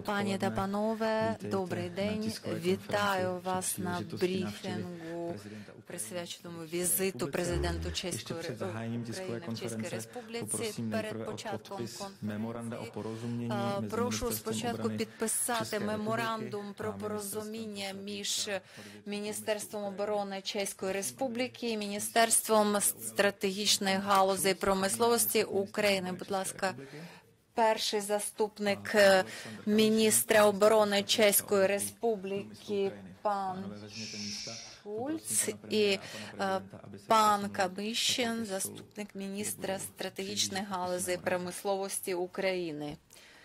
Пані та панове, добрий день. Вітаю вас на брифінгу, присвяченому візиту президенту Чеської Республіки. Перед початком конференції прошу спочатку підписати меморандум про порозуміння між Міністерством оборони Чеської Республіки і Міністерством стратегічних галузей промисловості України. Будь ласка, перший заступник міністра оборони Чеської Республіки пан Шульц і пан Кабищин, заступник міністра стратегічних галузей промисловості України.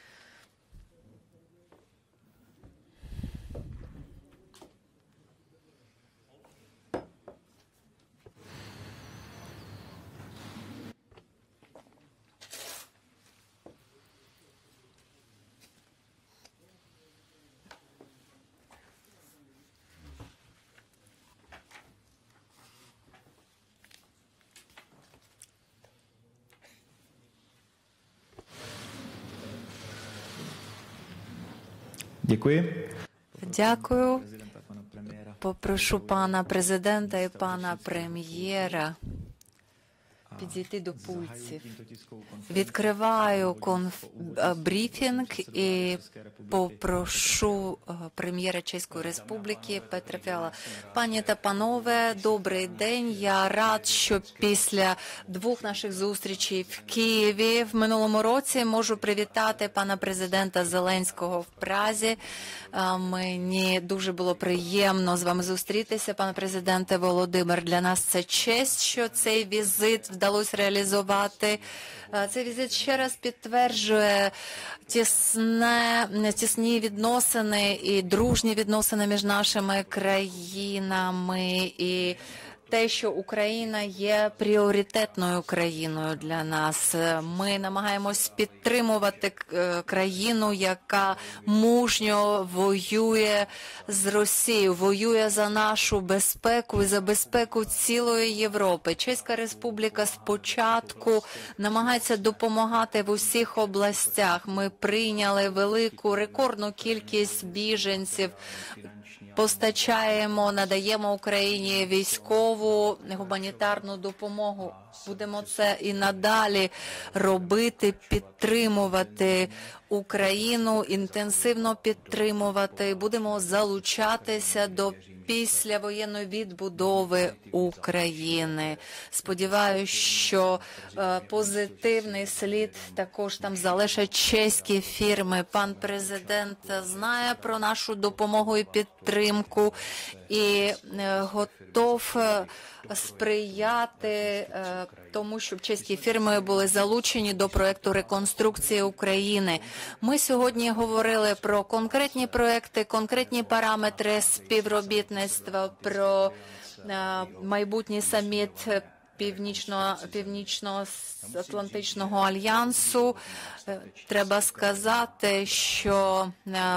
Дякую. Попрошу пана президента і пана прем'єра підійти до пульців. Відкриваю брифінг і попрошу прем'єра Чеської Республіки Петра Фіала. Пані та панове, добрий день. Я рад, що після двох наших зустрічей в Києві в минулому році можу привітати пана президента Зеленського в Празі. Мені дуже було приємно з вами зустрітися, пане президенте Володимир. Для нас це честь, що цей візит вдалося реалізувати. Цей візит ще раз підтверджує тісні відносини і дружні відносини між нашими країнами і те, що Україна є пріоритетною країною для нас. Ми намагаємось підтримувати країну, яка мужньо воює з Росією, воює за нашу безпеку і за безпеку цілої Європи. Чеська Республіка спочатку намагається допомагати в усіх областях. Ми прийняли велику, рекордну кількість біженців, постачаємо, надаємо Україні військову, гуманітарну допомогу. Будемо це і надалі робити, підтримувати Україну, інтенсивно підтримувати. Будемо залучатися до післявоєнної відбудови України. Сподіваюся, що позитивний слід також там залишать чеські фірми. Пан президент знає про нашу допомогу і підтримку і готов сприяти тому, щоб чеські фірми були залучені до проєкту реконструкції України. Ми сьогодні говорили про конкретні проєкти, конкретні параметри співробітництва, про майбутній саміт Північно-Атлантичного альянсу. Треба сказати, що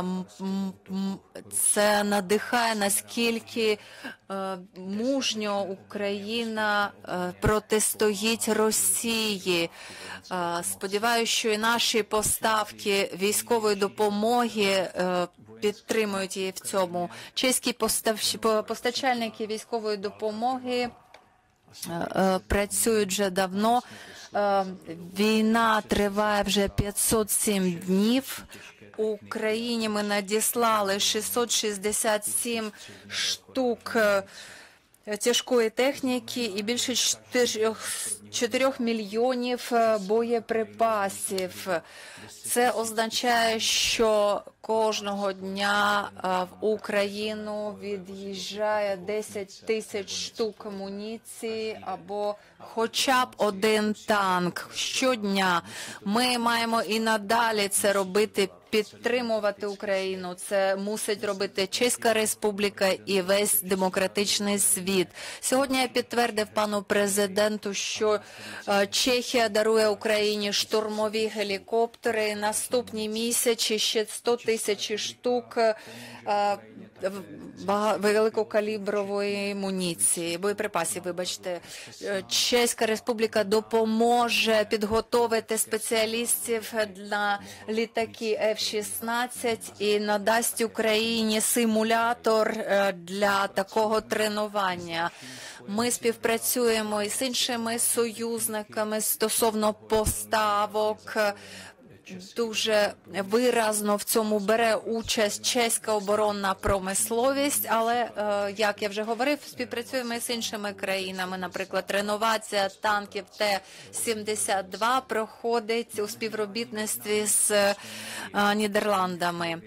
це надихає, наскільки мужньо Україна протистоїть Росії. Сподіваюся, що і наші поставки військової допомоги підтримують її в цьому. Чеські постачальники військової допомоги працюють вже давно. Війна триває вже 507 днів. Україні ми надіслали 667 штук тяжкої техніки і більше 4 мільйонів боєприпасів. Це означає, що кожного дня в Україну від'їжджає 10 тисяч штук амуніції або хоча б один танк щодня. Ми маємо і надалі це робити, підтримувати Україну. Це мусить робити Чеська Республіка і весь демократичний світ. Сьогодні я підтвердив пану президенту, що Чехія дарує Україні штурмові гелікоптери. Наступні місяці ще 100 тисяч штук великокалібрової амуніції, боєприпасів, вибачте. Чеська Республіка допоможе підготовити спеціалістів на літаки F-16 і надасть Україні симулятор для такого тренування. Ми співпрацюємо із іншими союзниками стосовно поставок. Дуже виразно в цьому бере участь чеська оборонна промисловість, але, як я вже говорив, співпрацюємо з іншими країнами. Наприклад, реновація танків Т-72 проходить у співробітництві з Нідерландами.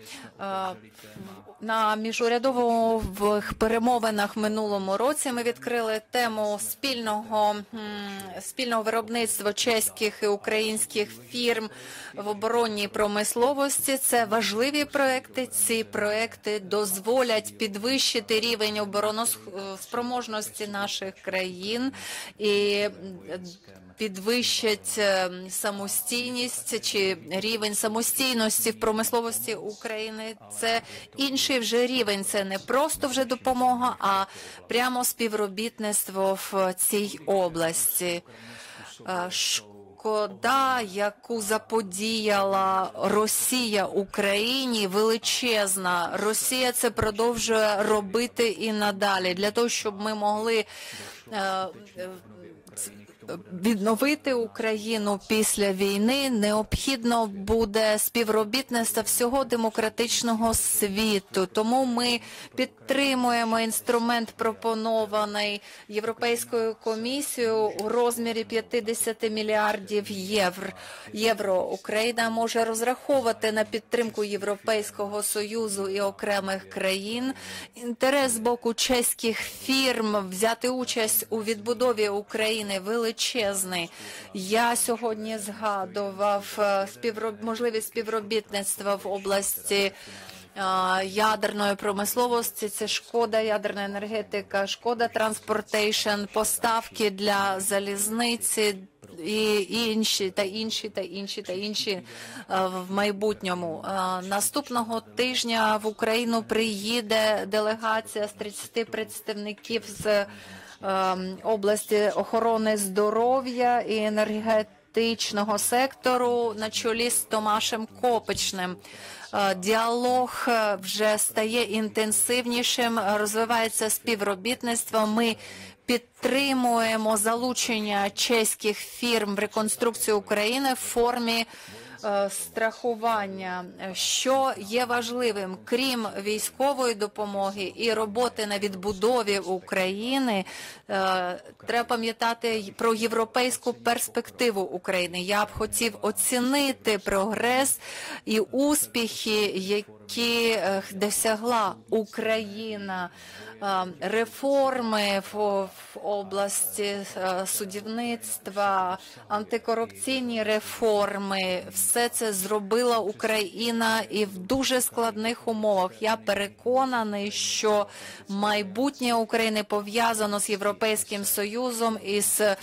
На міжурядових перемовинах в минулому році ми відкрили тему спільного виробництва чеських і українських фірм в оборонній промисловості. Це важливі проекти. Ці проекти дозволять підвищити рівень обороноспроможності наших країн і підвищать самостійність чи рівень самостійності в промисловості України. Це інший вже рівень, це не просто вже допомога, а прямо співробітництво в цій області. Шкода, яку заподіяла Росія Україні, величезна. Росія це продовжує робити і надалі, для того, щоб ми могли відновити Україну після війни, необхідно буде співробітництво всього демократичного світу. Тому ми підтримуємо інструмент, пропонований Європейською комісією у розмірі 50 мільярдів євро. Україна може розраховувати на підтримку Європейського Союзу і окремих країн. Інтерес з боку чеських фірм взяти участь у відбудові України величезний. Я сьогодні згадував можливість співробітництва в області ядерної промисловості. Це Шкода ядерна енергетика, Шкода Транспортейшн, поставки для залізниці і інші в майбутньому. Наступного тижня в Україну приїде делегація з 30 представників з області охорони здоров'я і енергетичного сектору на чолі з Томашем Копичним. Діалог вже стає інтенсивнішим, розвивається співробітництво. Ми підтримуємо залучення чеських фірм в реконструкцію України в формі страхування, що є важливим, крім військової допомоги і роботи на відбудові України, треба пам'ятати про європейську перспективу України. Я б хотів оцінити прогрес і успіхи, які досягла Україна. Реформи в області судівництва, антикорупційні реформи – все це зробила Україна і в дуже складних умовах. Я переконаний, що майбутнє України пов'язано з Європейським Союзом і з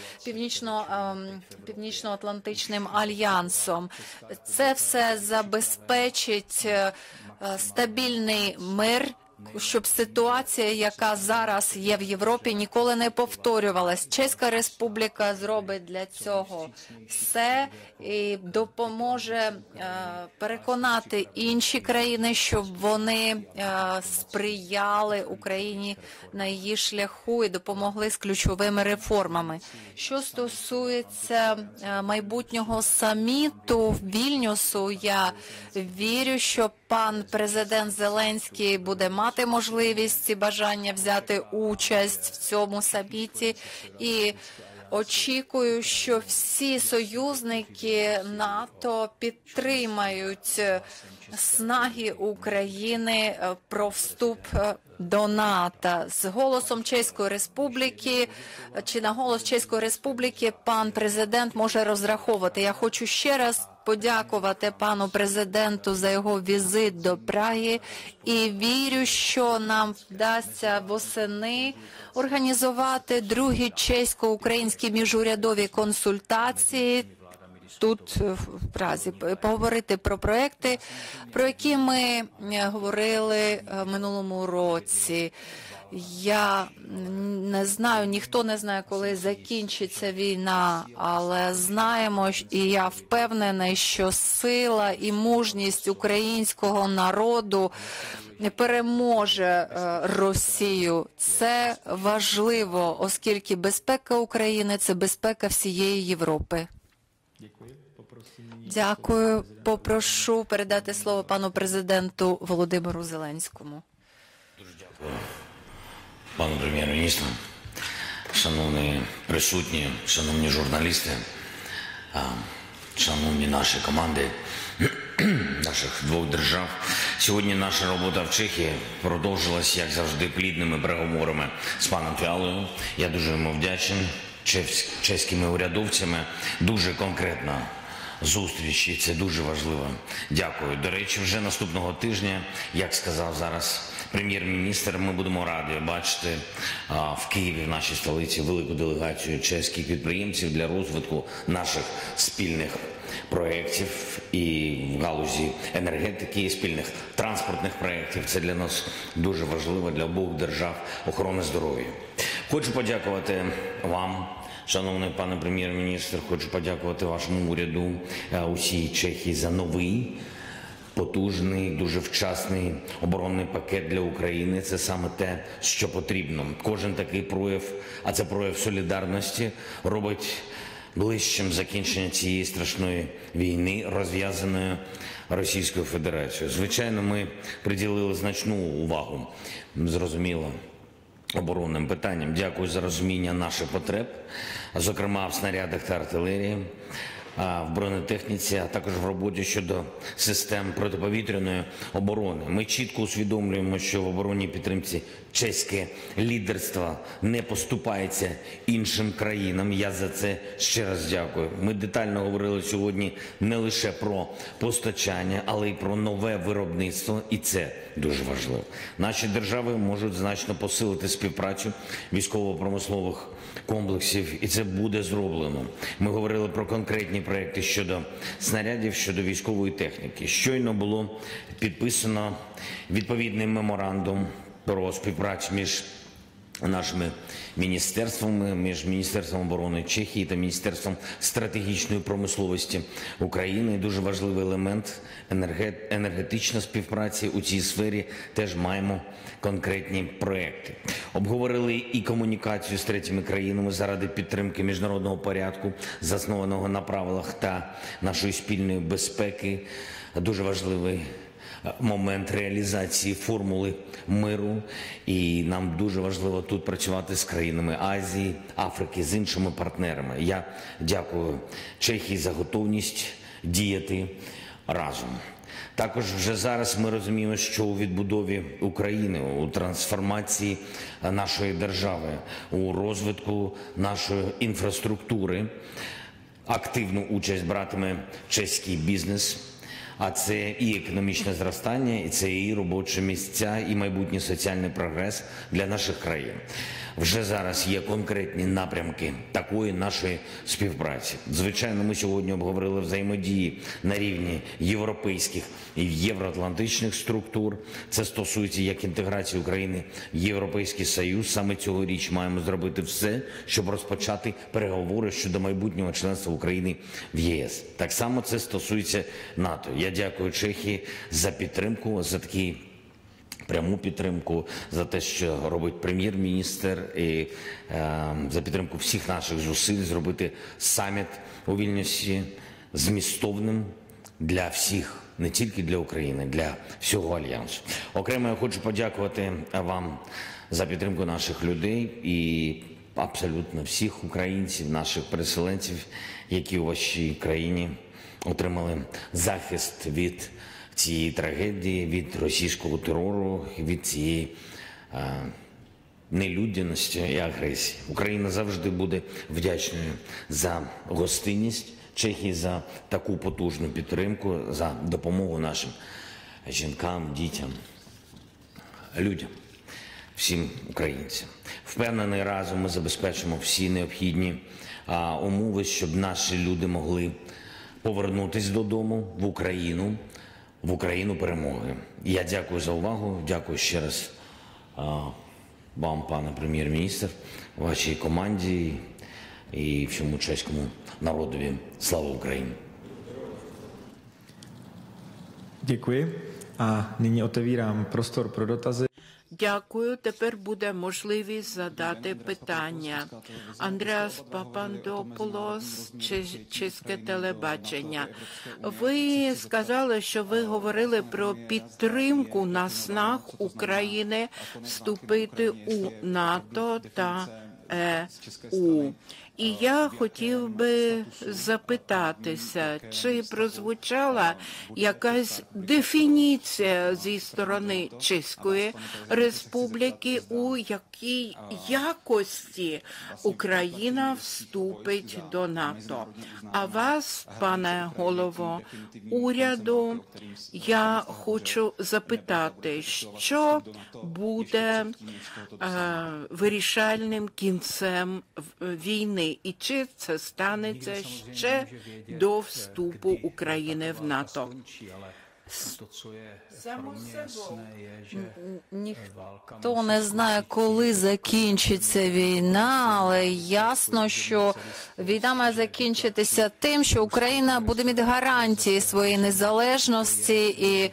Північно-Атлантичним альянсом. Це все забезпечить стабільний мир, щоб ситуація, яка зараз є в Європі, ніколи не повторювалась. Чеська Республіка зробить для цього все і допоможе переконати інші країни, щоб вони сприяли Україні на її шляху і допомогли з ключовими реформами. Що стосується майбутнього саміту в Вільнюсу, я вірю, що пан президент Зеленський буде мати можливість і бажання взяти участь в цьому саміті. І очікую, що всі союзники НАТО підтримають снаги України про вступ до НАТО. З голосом Чеської Республіки чи на голос Чеської Республіки пан президент може розраховувати. Я хочу ще раз подякувати пану президенту за його візит до Праги і вірю, що нам вдасться восени організувати другі чесько-українські міжурядові консультації тут в Празі, поговорити про проекти, про які ми говорили в минулому році. Я не знаю, ніхто не знає, коли закінчиться війна, але знаємо, і я впевнений, що сила і мужність українського народу переможе Росію. Це важливо, оскільки безпека України – це безпека всієї Європи. Дякую. Попрошу передати слово пану президенту Володимиру Зеленському. Дуже дякую, пану прем'єр-міністру, шановні присутні, шановні журналісти, шановні наші команди наших двох держав. Сьогодні наша робота в Чехії продовжилась, як завжди, плідними переговорами з паном Фіалою. Я дуже йому вдячний, чеськими урядовцями. Дуже конкретна зустріч, і це дуже важливо. Дякую. До речі, вже наступного тижня, як сказав зараз прем'єр-міністр, ми будемо раді бачити в Києві, в нашій столиці, велику делегацію чеських підприємців для розвитку наших спільних проєктів і в галузі енергетики, і спільних транспортних проєктів. Це для нас дуже важливо, для обох держав, охорони здоров'я. Хочу подякувати вам, шановний пане прем'єр-міністр, хочу подякувати вашому уряду, усій Чехії за новий, потужний, дуже вчасний оборонний пакет для України. Це саме те, що потрібно. Кожен такий прояв, а це прояв солідарності, робить ближчим закінчення цієї страшної війни, розв'язаної Російською Федерацією. Звичайно, ми приділили значну увагу, зрозуміло, оборонним питанням. Дякую за розуміння наших потреб, зокрема в снарядах та артилерії, в бронетехніці, а також в роботі щодо систем протиповітряної оборони. Ми чітко усвідомлюємо, що в оборонній підтримці чеське лідерство не поступається іншим країнам. Я за це ще раз дякую. Ми детально говорили сьогодні не лише про постачання, але й про нове виробництво, і це дуже важливо. Наші держави можуть значно посилити співпрацю військово-промислових комплексів, і це буде зроблено. Ми говорили про конкретні проекти щодо снарядів, щодо військової техніки. Щойно було підписано відповідний меморандум про співпрацю між нашими міністерствами, між Міністерством оборони Чехії та Міністерством стратегічної промисловості України. Дуже важливий елемент енергетичної співпраці у цій сфері. Теж маємо конкретні проекти. Обговорили і комунікацію з третіми країнами заради підтримки міжнародного порядку, заснованого на правилах та нашої спільної безпеки. Дуже важливий момент реалізації формули миру, і нам дуже важливо тут працювати з країнами Азії, Африки, з іншими партнерами. Я дякую Чехії за готовність діяти разом. Також вже зараз ми розуміємо, що у відбудові України, у трансформації нашої держави, у розвитку нашої інфраструктури активну участь братиме чеський бізнес. А це і економічне зростання, і це і робочі місця, і майбутній соціальний прогрес для наших країн. Вже зараз є конкретні напрямки такої нашої співпраці. Звичайно, ми сьогодні обговорили взаємодії на рівні європейських і євроатлантичних структур. Це стосується як інтеграції України в Європейський Союз. Саме цьогоріч маємо зробити все, щоб розпочати переговори щодо майбутнього членства України в ЄС. Так само це стосується НАТО. Я дякую Чехії за підтримку, за такий пряму підтримку, за те, що робить прем'єр-міністр, і за підтримку всіх наших зусиль зробити саміт у Вільнюсі змістовним для всіх, не тільки для України, для всього Альянсу. Окремо я хочу подякувати вам за підтримку наших людей і абсолютно всіх українців, наших переселенців, які у вашій країні отримали захист від цієї трагедії, від російського терору, від цієї нелюдяності і агресії. Україна завжди буде вдячною за гостинність Чехії, за таку потужну підтримку, за допомогу нашим жінкам, дітям, людям, всім українцям. Впевнений, разом ми забезпечимо всі необхідні умови, щоб наші люди могли повернутись додому, в Україну перемоги. Я дякую за увагу, дякую ще раз вам, пане прем'єр-міністр, вашій команді і всьому чеському народові. Слава Україні! Děkuji a nyní otevírám prostor pro dotazy. Дякую. Тепер буде можливість задати питання. Андреас Папандопулос, Чеське телебачення. Ви сказали, що ви говорили про підтримку наснаг України вступити у НАТО та ЕУ. І я хотів би запитатися, чи прозвучала якась дефініція зі сторони Чеської Республіки, у якій якості Україна вступить до НАТО. А вас, пане голово уряду, я хочу запитати, що буде вирішальним кінцем війни? І чи це станеться ще до вступу України в НАТО? Ніхто не знає, коли закінчиться війна, але ясно, що війна має закінчитися тим, що Україна буде мати гарантії своєї незалежності і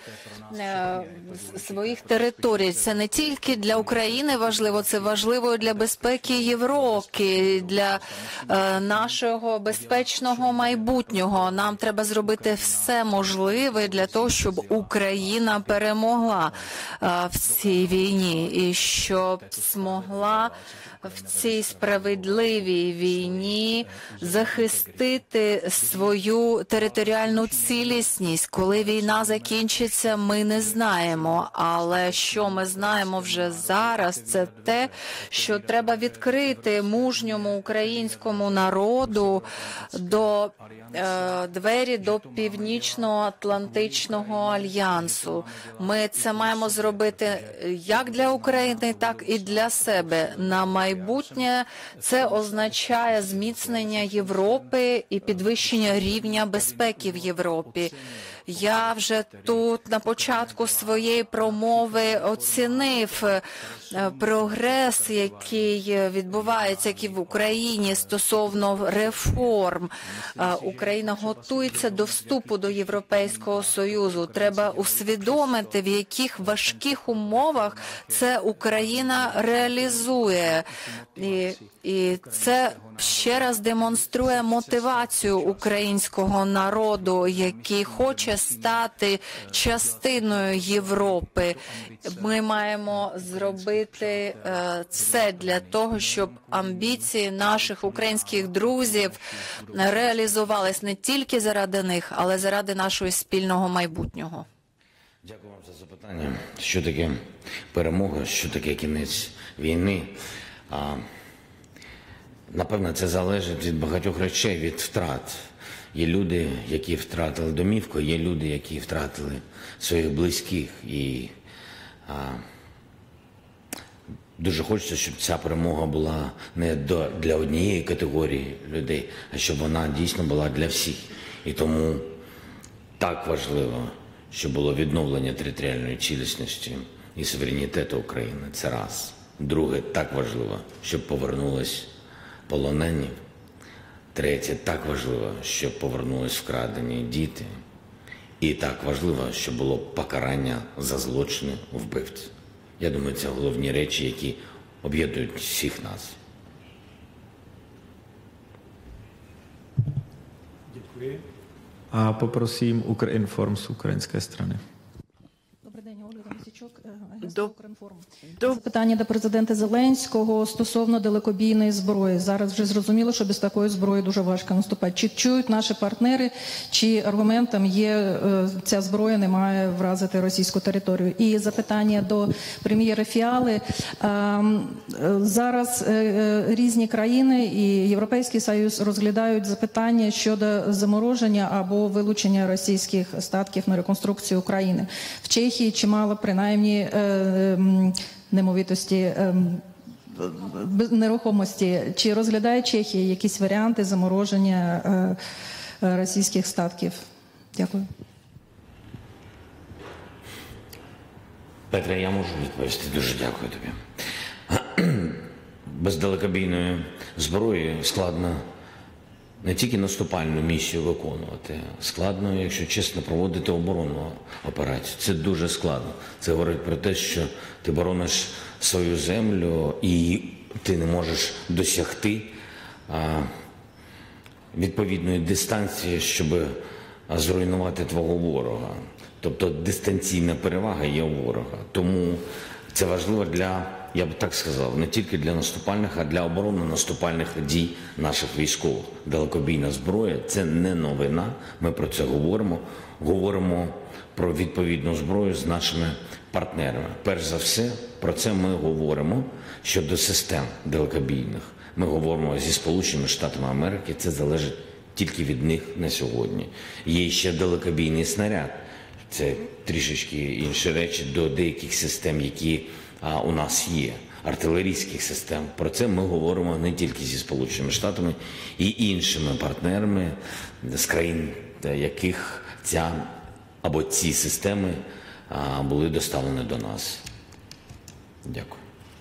своїх територій. Це не тільки для України важливо, це важливо для безпеки Європи, для нашого безпечного майбутнього. Нам треба зробити все можливе для того, щоб Україна перемогла в цій війні і щоб змогла в цій справедливій війні захистити свою територіальну цілісність. Коли війна закінчиться, ми не знаємо. Але що ми знаємо вже зараз, це те, що треба відкрити мужньому українському народу до двері до Північно-Атлантичного альянсу. Ми це маємо зробити як для України, так і для себе. На майбутнє це означає зміцнення Європи і підвищення рівня безпеки в Європі. Я вже тут на початку своєї промови оцінив прогрес, який відбувається як і в Україні стосовно реформ. Україна готується до вступу до Європейського Союзу. Треба усвідомити, в яких важких умовах це Україна реалізує. І це ще раз демонструє мотивацію українського народу, який хоче стати частиною Європи. Ми маємо зробити все для того, щоб амбіції наших українських друзів реалізувались не тільки заради них, але заради нашого спільного майбутнього. Дякую вам за запитання. Що таке перемога, що таке кінець війни? Напевно, це залежить від багатьох речей, від втрат. Є люди, які втратили домівку, є люди, які втратили своїх близьких. І дуже хочеться, щоб ця перемога була не для однієї категорії людей, а щоб вона дійсно була для всіх. І тому так важливо, щоб було відновлення територіальної цілісності і суверенітету України. Це раз. Друге, так важливо, щоб повернулись полонені. Третє, так важливо, щоб повернулись вкрадені діти. І так важливо, щоб було покарання за злочини вбивців. Я думаю, це головні речі, які об'єднують всіх нас. Děkuji. A poprosím Ukrinform z ukrajinské strany. Запитання до президента Зеленського стосовно далекобійної зброї. Зараз вже зрозуміло, що без такої зброї дуже важко наступати. Чи чують наші партнери, чи аргументом є ця зброя не має вразити російську територію? І запитання до прем'єра Фіали. Зараз різні країни і Європейський Союз розглядають запитання щодо замороження або вилучення російських статків на реконструкцію України. В Чехії чимало принаймні немовітості, нерухомості. Чи розглядає Чехія якісь варіанти замороження російських статків. Дякую. Петре, я можу відповісти. Дуже дякую тобі. Без далекобійної зброї складно не тільки наступальну місію виконувати, складно, якщо чесно, проводити оборонну операцію. Це дуже складно. Це говорить про те, що ти борониш свою землю і ти не можеш досягти відповідної дистанції, щоб зруйнувати твого ворога. Тобто дистанційна перевага є у ворога. Тому це важливо для, я б так сказав, не тільки для наступальних, а для оборонно-наступальних дій наших військових. Далекобійна зброя – це не новина, ми про це говоримо. Говоримо про відповідну зброю з нашими партнерами. Перш за все, про це ми говоримо щодо систем далекобійних. Ми говоримо зі Сполученими Штатами Америки, це залежить тільки від них на сьогодні. Є ще далекобійний снаряд. Це трішечки інші речі до деяких систем, які у нас є, артилерійських систем. Про це ми говоримо не тільки зі Сполученими Штатами і іншими партнерами, з країн, яких ці системи були доставлені до нас. Дякую.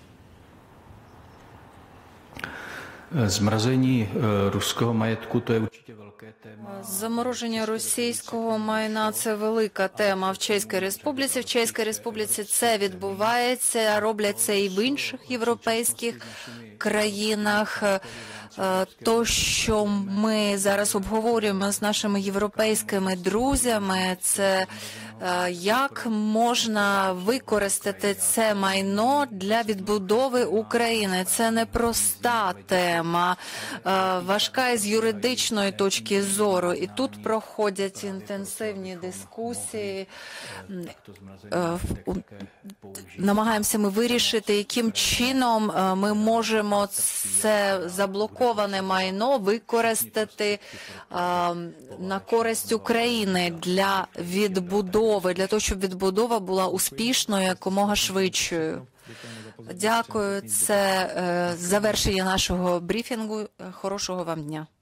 Zmrazení ruského majetku, to je určitě velké téma. Замороження російського майна – це велика тема в Чеській Республіці. В Чеській Республіці це відбувається, роблять це і в інших європейських країнах. То, що ми зараз обговорюємо з нашими європейськими друзями, це як можна використати це майно для відбудови України. Це непроста тема, важка із юридичної точки зору. І тут проходять інтенсивні дискусії. Намагаємося ми вирішити, яким чином ми можемо це заблоковане майно використати на користь України для відбудови, для того, щоб відбудова була успішною, якомога швидшою. Дякую. Це завершення нашого брифінгу. Хорошого вам дня.